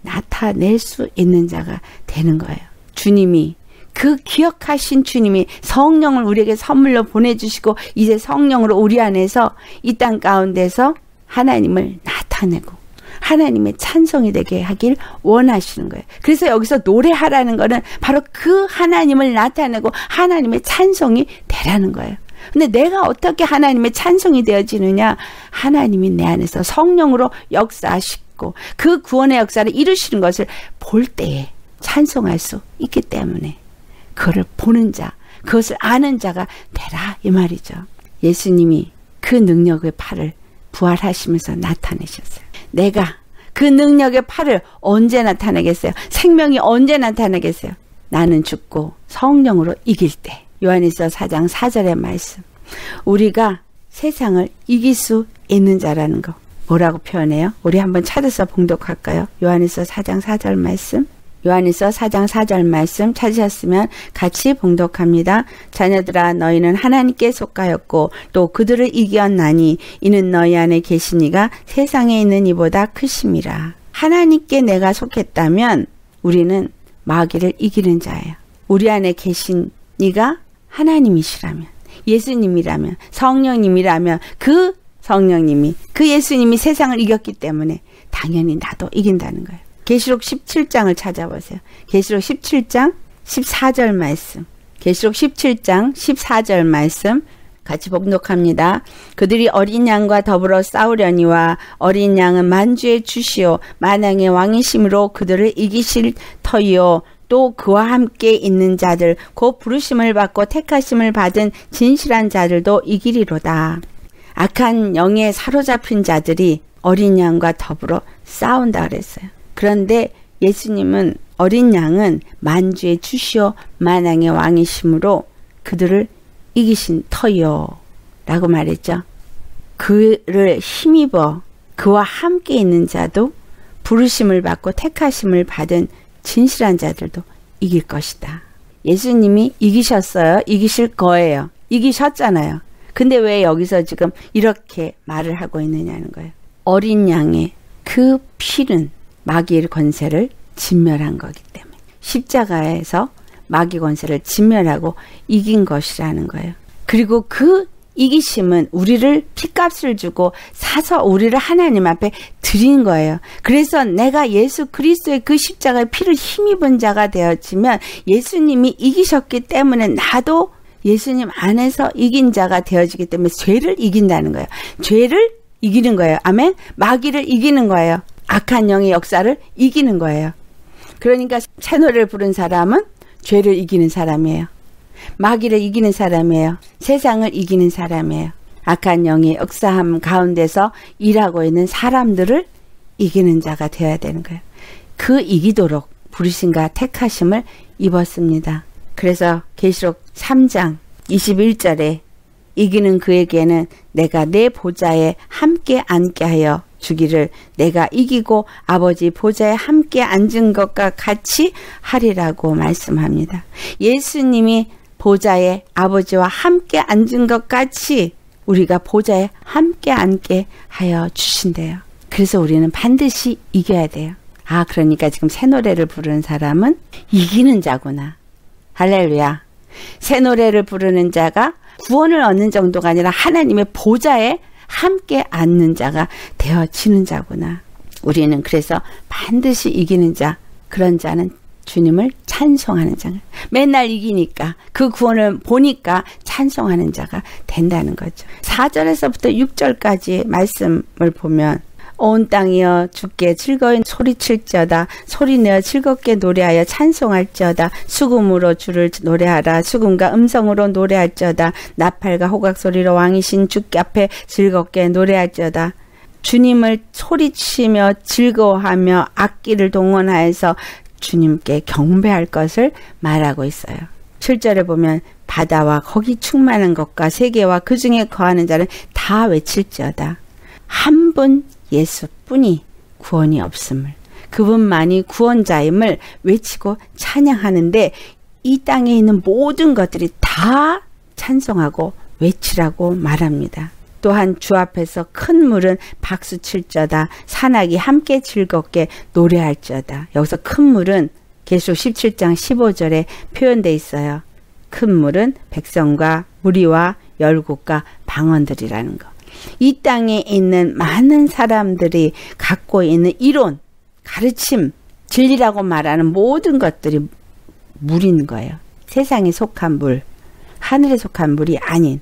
[SPEAKER 1] 나타낼 수 있는 자가 되는 거예요. 주님이, 그 기억하신 주님이 성령을 우리에게 선물로 보내주시고 이제 성령으로 우리 안에서 이 땅 가운데서 하나님을 나타내고 하나님의 찬송이 되게 하길 원하시는 거예요. 그래서 여기서 노래하라는 거는 바로 그 하나님을 나타내고 하나님의 찬송이 되라는 거예요. 근데 내가 어떻게 하나님의 찬송이 되어지느냐? 하나님이 내 안에서 성령으로 역사하시고 그 구원의 역사를 이루시는 것을 볼 때에 찬송할 수 있기 때문에 그것을 보는 자, 그것을 아는 자가 되라 이 말이죠. 예수님이 그 능력의 팔을 부활하시면서 나타내셨어요. 내가 그 능력의 팔을 언제 나타내겠어요? 생명이 언제 나타내겠어요? 나는 죽고 성령으로 이길 때. 요한일서 사 장 사 절의 말씀. 우리가 세상을 이길 수 있는 자라는 거 뭐라고 표현해요? 우리 한번 찾아서 봉독할까요? 요한일서 사 장 사 절 말씀. 요한일서 사 장 사 절 말씀 찾으셨으면 같이 봉독합니다. 자녀들아 너희는 하나님께 속하였고 또 그들을 이겼나니 이는 너희 안에 계신 이가 세상에 있는 이보다 크심이라. 하나님께 내가 속했다면 우리는 마귀를 이기는 자예요. 우리 안에 계신 이가 하나님이시라면, 예수님이라면, 성령님이라면 그 성령님이, 그 예수님이 세상을 이겼기 때문에 당연히 나도 이긴다는 거예요. 계시록 십칠 장을 찾아보세요. 계시록 십칠 장 십사 절 말씀. 계시록 십칠 장 십사 절 말씀 같이 봉독합니다. 그들이 어린 양과 더불어 싸우려니와 어린 양은 만주의 주시오 만왕의 왕이심으로 그들을 이기실 터이요 또 그와 함께 있는 자들 곧 부르심을 받고 택하심을 받은 진실한 자들도 이기리로다. 악한 영에 사로잡힌 자들이 어린 양과 더불어 싸운다 그랬어요. 그런데 예수님은 어린 양은 만주의 주시오 만왕의 왕이심으로 그들을 이기신 터요 라고 말했죠. 그를 힘입어 그와 함께 있는 자도 부르심을 받고 택하심을 받은 진실한 자들도 이길 것이다. 예수님이 이기셨어요. 이기실 거예요. 이기셨잖아요. 근데 왜 여기서 지금 이렇게 말을 하고 있느냐는 거예요. 어린 양의 그 피는 마귀의 권세를 진멸한 거기 때문에 십자가에서 마귀 권세를 진멸하고 이긴 것이라는 거예요. 그리고 그 이기심은 우리를 피값을 주고 사서 우리를 하나님 앞에 드린 거예요. 그래서 내가 예수 그리스도의 그 십자가의 피를 힘입은 자가 되어지면 예수님이 이기셨기 때문에 나도 예수님 안에서 이긴 자가 되어지기 때문에 죄를 이긴다는 거예요. 죄를 이기는 거예요. 아멘. 마귀를 이기는 거예요. 악한 영의 역사를 이기는 거예요. 그러니까 새 노래를 부른 사람은 죄를 이기는 사람이에요. 마귀를 이기는 사람이에요. 세상을 이기는 사람이에요. 악한 영의 역사함 가운데서 일하고 있는 사람들을 이기는 자가 되어야 되는 거예요. 그 이기도록 부르심과 택하심을 입었습니다. 그래서 계시록 삼 장 이십일 절에 이기는 그에게는 내가 내 보좌에 함께 앉게 하여 주기를 내가 이기고 아버지 보좌에 함께 앉은 것과 같이 하리라고 말씀합니다. 예수님이 보좌에 아버지와 함께 앉은 것 같이 우리가 보좌에 함께 앉게 하여 주신대요. 그래서 우리는 반드시 이겨야 돼요. 아, 그러니까 지금 새 노래를 부르는 사람은 이기는 자구나. 할렐루야. 새 노래를 부르는 자가 구원을 얻는 정도가 아니라 하나님의 보좌에 함께 앉는 자가 되어지는 자구나. 우리는 그래서 반드시 이기는 자, 그런 자는 주님을 찬송하는 자가, 맨날 이기니까 그 구원을 보니까 찬송하는 자가 된다는 거죠. 사 절에서부터 육 절까지 말씀을 보면 온 땅이여 주께 즐거이 소리칠지어다 소리내어 즐겁게 노래하여 찬송할지어다 수금으로 주를 노래하라 수금과 음성으로 노래할지어다 나팔과 호각소리로 왕이신 주께 앞에 즐겁게 노래할지어다. 주님을 소리치며 즐거워하며 악기를 동원하여서 주님께 경배할 것을 말하고 있어요. 칠 절에 보면 바다와 거기 충만한 것과 세계와 그 중에 거하는 자는 다 외칠지어다. 한 분 예수뿐이 구원이 없음을, 그분만이 구원자임을 외치고 찬양하는데 이 땅에 있는 모든 것들이 다 찬송하고 외치라고 말합니다. 또한 주 앞에서 큰 물은 박수 칠저다. 산악이 함께 즐겁게 노래할지어다. 여기서 큰 물은 계시록 십칠 장 십오 절에 표현되어 있어요. 큰 물은 백성과 무리와 열국과 방언들이라는 거. 이 땅에 있는 많은 사람들이 갖고 있는 이론, 가르침, 진리라고 말하는 모든 것들이 물인 거예요. 세상에 속한 물, 하늘에 속한 물이 아닌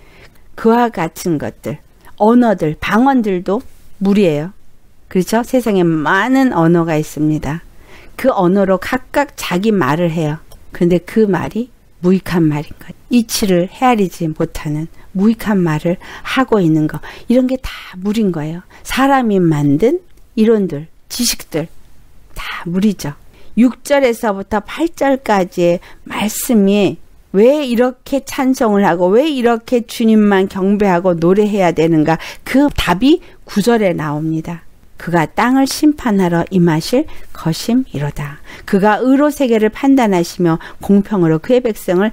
[SPEAKER 1] 그와 같은 것들, 언어들, 방언들도 물이에요. 그렇죠? 세상에 많은 언어가 있습니다. 그 언어로 각각 자기 말을 해요. 그런데 그 말이 무익한 말인 것. 이치를 헤아리지 못하는 무익한 말을 하고 있는 것. 이런 게 다 물인 거예요. 사람이 만든 이론들, 지식들 다 물이죠. 육 절에서부터 팔 절까지의 말씀이 왜 이렇게 찬송을 하고 왜 이렇게 주님만 경배하고 노래해야 되는가? 그 답이 구 절에 나옵니다. 그가 땅을 심판하러 임하실 것임이로다. 그가 의로 세계를 판단하시며 공평으로 그의 백성을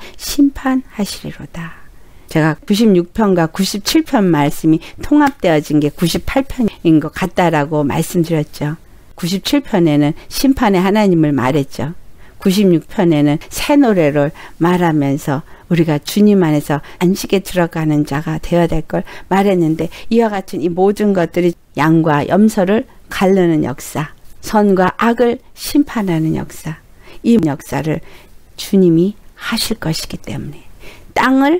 [SPEAKER 1] 심판하시리로다. 제가 구십육 편과 구십칠 편 말씀이 통합되어진 게 구십팔 편인 것 같다라고 말씀드렸죠. 구십칠 편에는 심판의 하나님을 말했죠. 구십육 편에는 새 노래를 말하면서 우리가 주님 안에서 안식에 들어가는 자가 되어야 될 걸 말했는데, 이와 같은 이 모든 것들이 양과 염소를 가르는 역사, 선과 악을 심판하는 역사, 이 역사를 주님이 하실 것이기 때문에, 땅을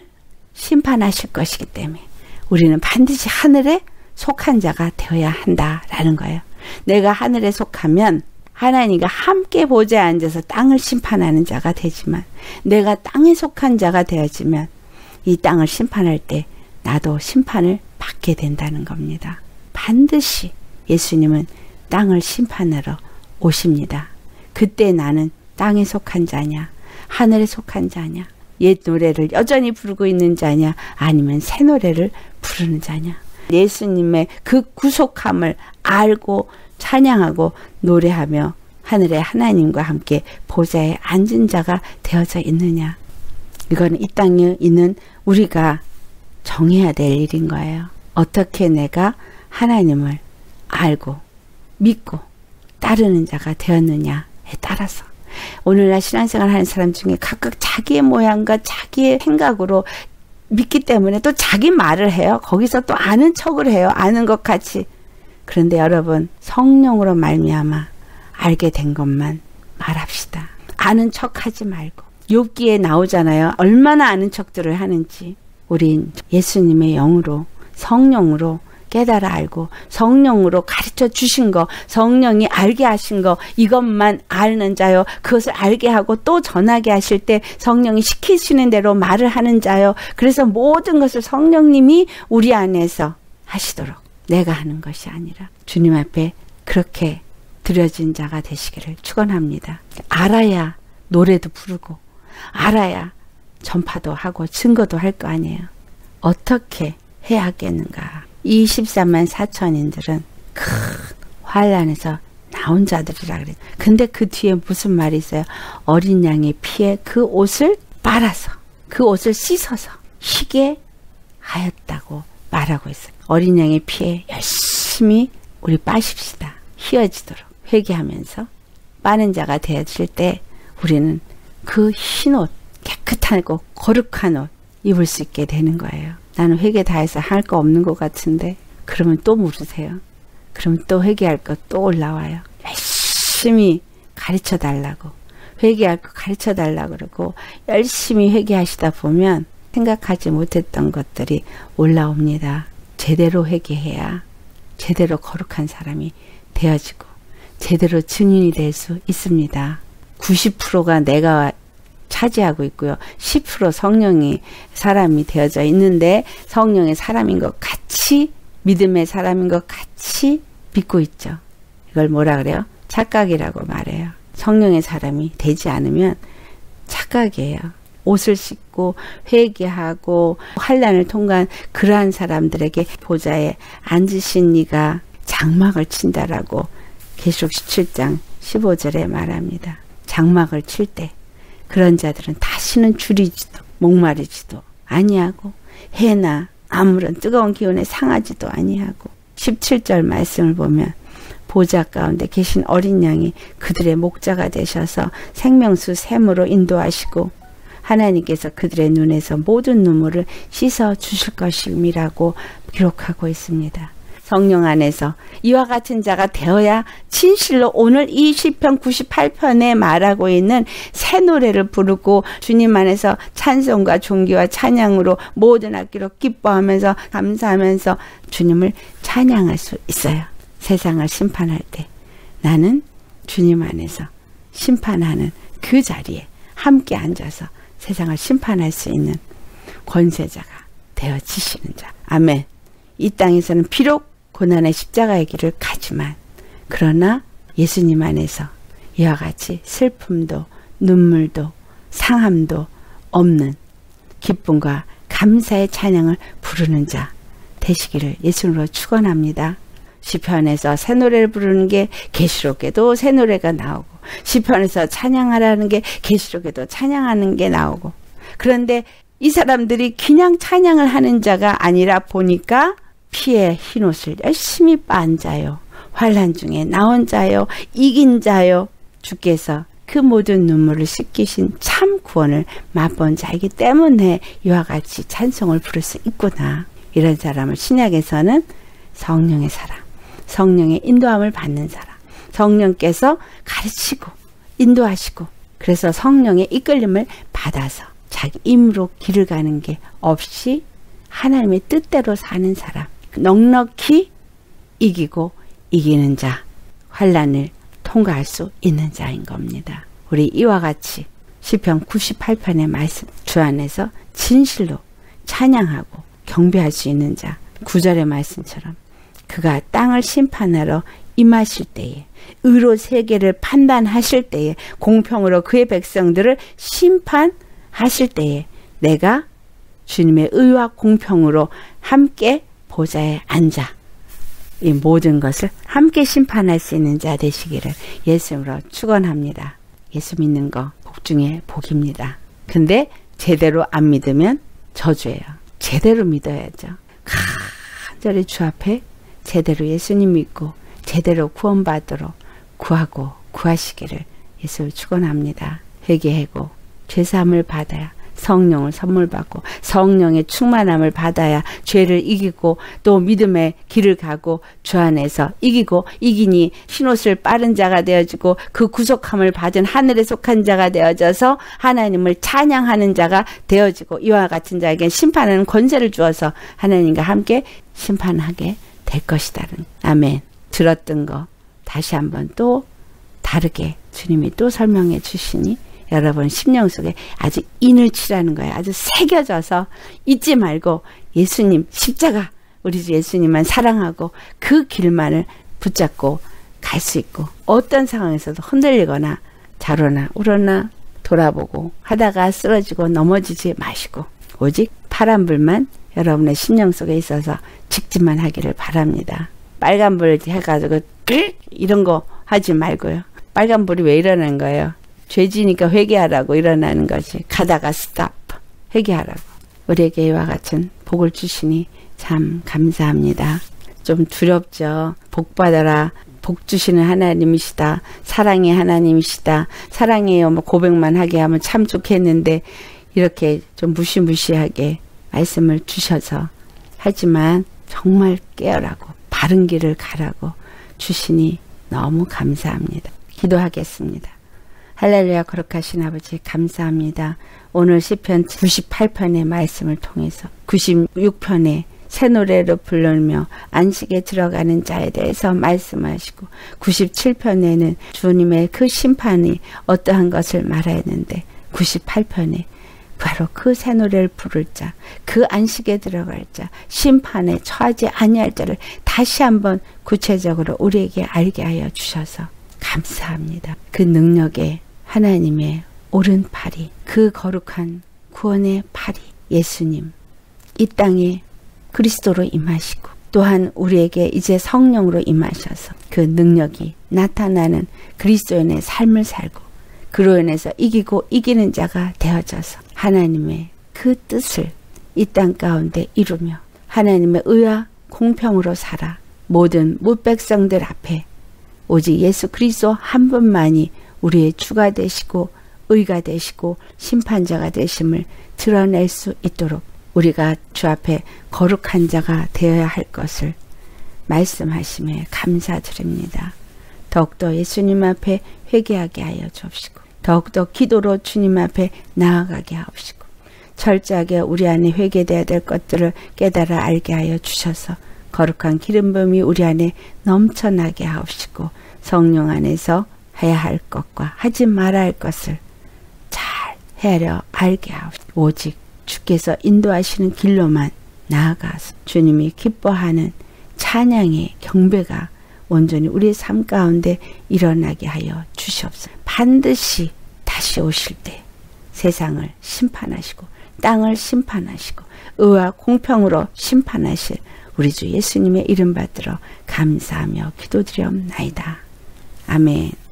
[SPEAKER 1] 심판하실 것이기 때문에 우리는 반드시 하늘에 속한 자가 되어야 한다라는 거예요. 내가 하늘에 속하면 하나님과 함께 보좌에 앉아서 땅을 심판하는 자가 되지만, 내가 땅에 속한 자가 되어지면 이 땅을 심판할 때 나도 심판을 받게 된다는 겁니다. 반드시 예수님은 땅을 심판하러 오십니다. 그때 나는 땅에 속한 자냐, 하늘에 속한 자냐, 옛 노래를 여전히 부르고 있는 자냐, 아니면 새 노래를 부르는 자냐. 예수님의 그 구속함을 알고 찬양하고 노래하며 하늘의 하나님과 함께 보좌에 앉은 자가 되어져 있느냐. 이건 이 땅에 있는 우리가 정해야 될 일인 거예요. 어떻게 내가 하나님을 알고 믿고 따르는 자가 되었느냐에 따라서. 오늘날 신앙생활 하는 사람 중에 각각 자기의 모양과 자기의 생각으로 믿기 때문에 또 자기 말을 해요. 거기서 또 아는 척을 해요. 아는 것 같이. 그런데 여러분, 성령으로 말미암아 알게 된 것만 말합시다. 아는 척하지 말고. 욥기에 나오잖아요. 얼마나 아는 척들을 하는지. 우린 예수님의 영으로, 성령으로 깨달아 알고, 성령으로 가르쳐 주신 거, 성령이 알게 하신 거, 이것만 아는 자요. 그것을 알게 하고 또 전하게 하실 때 성령이 시키시는 대로 말을 하는 자요. 그래서 모든 것을 성령님이 우리 안에서 하시도록, 내가 하는 것이 아니라 주님 앞에 그렇게 드려진 자가 되시기를 축원합니다. 알아야 노래도 부르고, 알아야 전파도 하고 증거도 할 거 아니에요. 어떻게 해야 하겠는가. 이 십삼만 사천인들은 큰 환란에서 나온 자들이라 그래요. 근데 그 뒤에 무슨 말이 있어요? 어린 양의 피에 그 옷을 빨아서, 그 옷을 씻어서 희게 하였다고 말하고 있어요. 어린 양의 피에 열심히 우리 빠십시다. 희어지도록 회개하면서 빠는 자가 되어질 때 우리는 그 흰 옷, 깨끗하고 거룩한 옷 입을 수 있게 되는 거예요. 나는 회개 다 해서 할 거 없는 것 같은데, 그러면 또 물으세요. 그럼 또 회개할 거 또 올라와요. 열심히 가르쳐 달라고, 회개할 거 가르쳐 달라고 그러고 열심히 회개하시다 보면 생각하지 못했던 것들이 올라옵니다. 제대로 회개해야 제대로 거룩한 사람이 되어지고 제대로 증인이 될 수 있습니다. 구십 퍼센트가 내가 차지하고 있고요. 십 퍼센트 성령이 사람이 되어져 있는데, 성령의 사람인 것 같이, 믿음의 사람인 것 같이 믿고 있죠. 이걸 뭐라 그래요? 착각이라고 말해요. 성령의 사람이 되지 않으면 착각이에요. 옷을 씻고 회개하고 환난을 통과한 그러한 사람들에게 보좌에 앉으신 이가 장막을 친다라고 계시록 십칠 장 십오 절에 말합니다. 장막을 칠 때 그런 자들은 다시는 줄이지도 목마르지도 아니하고 해나 아무런 뜨거운 기운에 상하지도 아니하고 십칠 절 말씀을 보면 보좌 가운데 계신 어린 양이 그들의 목자가 되셔서 생명수 샘으로 인도하시고 하나님께서 그들의 눈에서 모든 눈물을 씻어 주실 것임이라고 기록하고 있습니다. 성령 안에서 이와 같은 자가 되어야 진실로 오늘 이 시편 구십팔 편에 말하고 있는 새 노래를 부르고 주님 안에서 찬송과 존귀와 찬양으로 모든 악기로 기뻐하면서 감사하면서 주님을 찬양할 수 있어요. 세상을 심판할 때 나는 주님 안에서 심판하는 그 자리에 함께 앉아서 세상을 심판할 수 있는 권세자가 되어지시는 자. 아멘. 이 땅에서는 비록 고난의 십자가의 길을 가지만 그러나 예수님 안에서 이와 같이 슬픔도 눈물도 상함도 없는 기쁨과 감사의 찬양을 부르는 자 되시기를 예수님으로 축원합니다. 시편에서 새 노래를 부르는 게 계시록에도 새 노래가 나오고 시편에서 찬양하라는 게 계시록에도 찬양하는 게 나오고 그런데 이 사람들이 그냥 찬양을 하는 자가 아니라 보니까 피에 흰옷을 열심히 빤 자요 환난 중에 나온 자요 이긴 자요 주께서 그 모든 눈물을 씻기신 참 구원을 맛본 자이기 때문에 이와 같이 찬송을 부를 수 있구나. 이런 사람을 신약에서는 성령의 사람, 성령의 인도함을 받는 사람, 성령께서 가르치고 인도하시고 그래서 성령의 이끌림을 받아서 자기 힘으로 길을 가는 게 없이 하나님의 뜻대로 사는 사람, 넉넉히 이기고 이기는 자, 환난을 통과할 수 있는 자인 겁니다. 우리 이와 같이 시편 구십팔 편의 말씀 주 안에서 진실로 찬양하고 경배할 수 있는 자, 구 절의 말씀처럼 그가 땅을 심판하러 임하실 때에 의로 세계를 판단하실 때에 공평으로 그의 백성들을 심판하실 때에 내가 주님의 의와 공평으로 함께 보좌에 앉아 이 모든 것을 함께 심판할 수 있는 자 되시기를 예수님으로 축원합니다. 예수 믿는 거 복 중에 복입니다. 근데 제대로 안 믿으면 저주예요. 제대로 믿어야죠. 간절히 주 앞에 제대로 예수님 믿고 제대로 구원받도록 구하고 구하시기를 예수를 축원합니다. 회개하고 죄사함을 받아야 성령을 선물 받고 성령의 충만함을 받아야 죄를 이기고 또 믿음의 길을 가고 주 안에서 이기고 이기니 흰옷을 빠른 자가 되어지고 그 구속함을 받은 하늘에 속한 자가 되어져서 하나님을 찬양하는 자가 되어지고 이와 같은 자에게 심판하는 권세를 주어서 하나님과 함께 심판하게 될 것이다. 아멘. 들었던 거 다시 한번 또 다르게 주님이 또 설명해 주시니 여러분 심령 속에 아주 인을 치라는 거예요. 아주 새겨져서 잊지 말고 예수님 십자가 우리 주 예수님만 사랑하고 그 길만을 붙잡고 갈 수 있고 어떤 상황에서도 흔들리거나 자로나 우러나 돌아보고 하다가 쓰러지고 넘어지지 마시고 오직 파란불만 여러분의 심령 속에 있어서 직진만 하기를 바랍니다. 빨간불 해가지고 이런 거 하지 말고요. 빨간불이 왜 일어나는 거예요? 죄지니까 회개하라고 일어나는 거지. 가다가 스탑 회개하라고. 우리에게 이와 같은 복을 주시니 참 감사합니다. 좀 두렵죠. 복 받아라. 복 주시는 하나님이시다. 사랑의 하나님이시다. 사랑해요. 뭐 고백만 하게 하면 참 좋겠는데 이렇게 좀 무시무시하게 말씀을 주셔서 하지만 정말 깨어라고 바른 길을 가라고 주시니 너무 감사합니다. 기도하겠습니다. 할렐루야. 거룩하신 아버지 감사합니다. 오늘 시편 구십팔 편의 말씀을 통해서 구십육 편에 새 노래로 부르며 안식에 들어가는 자에 대해서 말씀하시고 구십칠 편에는 주님의 그 심판이 어떠한 것을 말하였는데 구십팔 편에 바로 그 새 노래를 부를 자, 그 안식에 들어갈 자, 심판에 처하지 아니할 자를 다시 한번 구체적으로 우리에게 알게 하여 주셔서 감사합니다. 그 능력의 하나님의 오른팔이, 그 거룩한 구원의 팔이 예수님 이 땅에 그리스도로 임하시고 또한 우리에게 이제 성령으로 임하셔서 그 능력이 나타나는 그리스도인의 삶을 살고 그로 인해서 이기고 이기는 자가 되어져서 하나님의 그 뜻을 이 땅 가운데 이루며 하나님의 의와 공평으로 살아 모든 무백성들 앞에 오직 예수 그리스도 한 분만이 우리의 주가 되시고 의가 되시고 심판자가 되심을 드러낼 수 있도록 우리가 주 앞에 거룩한 자가 되어야 할 것을 말씀하심에 감사드립니다. 더욱더 예수님 앞에 회개하게 하여 주옵시고 더욱더 기도로 주님 앞에 나아가게 하옵시고 철저하게 우리 안에 회개되어야 될 것들을 깨달아 알게 하여 주셔서 거룩한 기름 부음이 우리 안에 넘쳐나게 하옵시고 성령 안에서 해야 할 것과 하지 말아야 할 것을 잘 헤아려 알게 하옵시고 오직 주께서 인도하시는 길로만 나아가서 주님이 기뻐하는 찬양의 경배가 온전히 우리의 삶 가운데 일어나게 하여 주시옵소서. 반드시 다시 오실 때 세상을 심판하시고 땅을 심판하시고 의와 공평으로 심판하실 우리 주 예수님의 이름 받들어 감사하며 기도드리옵나이다. 아멘.